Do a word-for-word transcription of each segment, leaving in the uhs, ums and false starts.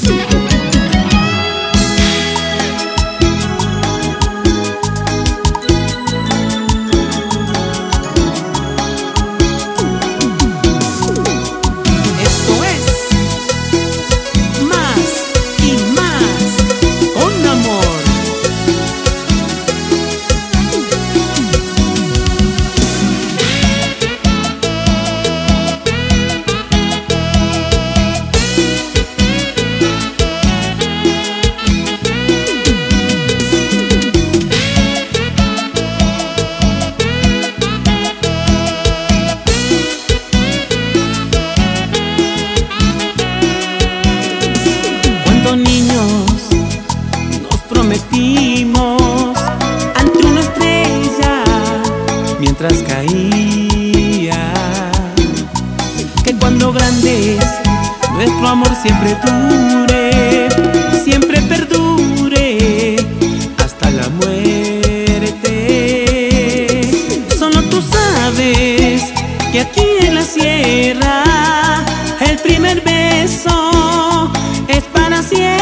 Prometimos ante una estrella mientras caía que cuando grandes nuestro amor siempre dure, siempre perdure hasta la muerte. Solo tú sabes que aquí en la sierra el primer beso es para siempre.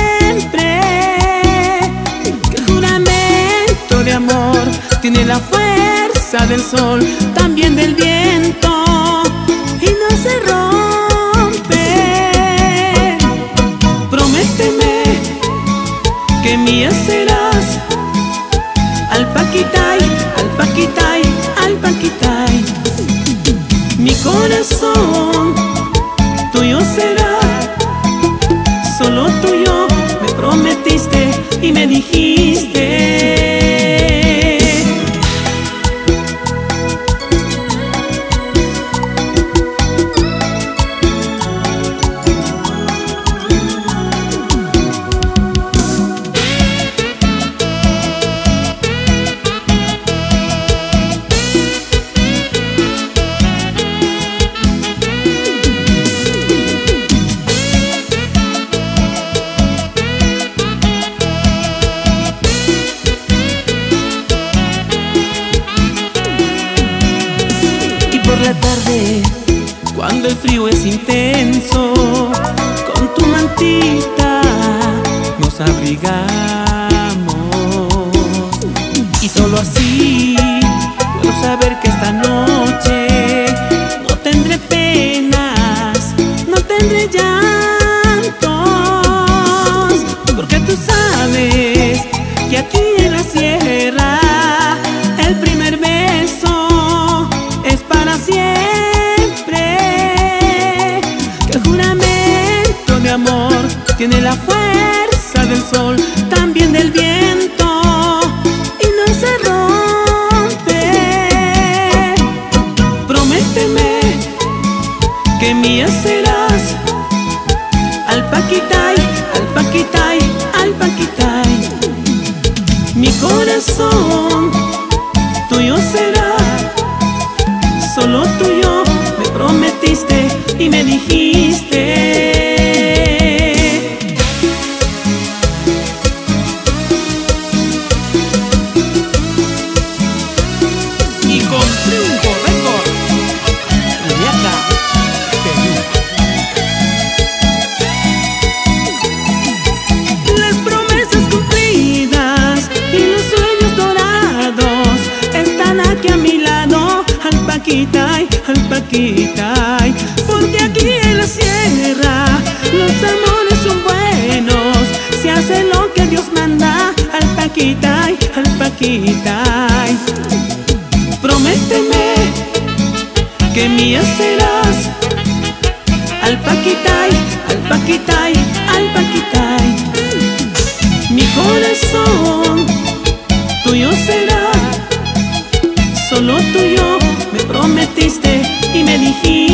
Tiene la fuerza del sol, también del viento, y no se rompe. Prométeme que mía serás, al paquitay, al paquitay, al paquitay. Mi corazón tuyo será, solo tuyo me prometiste y me dijiste. Por la tarde, cuando el frío es intenso, con tu mantita nos abrigamos, y solo así puedo saber que esta noche no tendré penas, no tendré llantos, porque tú sabes que aquí en la sierra el primer beso es para siempre, que el juramento de amor tiene la fuerza del sol, también del viento, y no se rompe. Prométeme que mía serás, al paquitay, al paquitay, al paquitay. Mi corazón tuyo será, solo tuyo me prometiste y me dijiste. Y con Triunfo Records, Juliaca, Perú. Las promesas cumplidas y los sueños dorados están aquí a mi lado, al paquitay, al paquitay, porque aquí en la sierra los amores son buenos, se hace lo que Dios manda, al paquitay, al paquitay. Prométeme que mía serás, al paquitay, al paquitay, al paquitay. Mi corazón tuyo será, solo tuyo me prometiste y me dijiste.